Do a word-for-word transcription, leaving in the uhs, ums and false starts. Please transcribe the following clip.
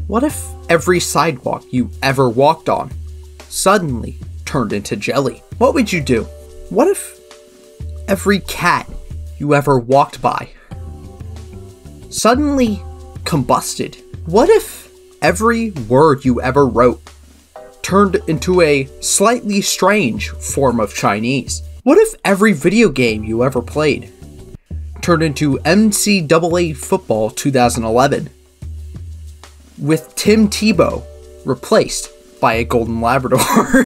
What if every sidewalk you ever walked on suddenly turned into jelly? What would you do? What if every cat you ever walked by suddenly combusted? What if every word you ever wrote turned into a slightly strange form of Chinese? What if every video game you ever played turned into N C double A Football twenty eleven with Tim Tebow replaced by a Golden Labrador?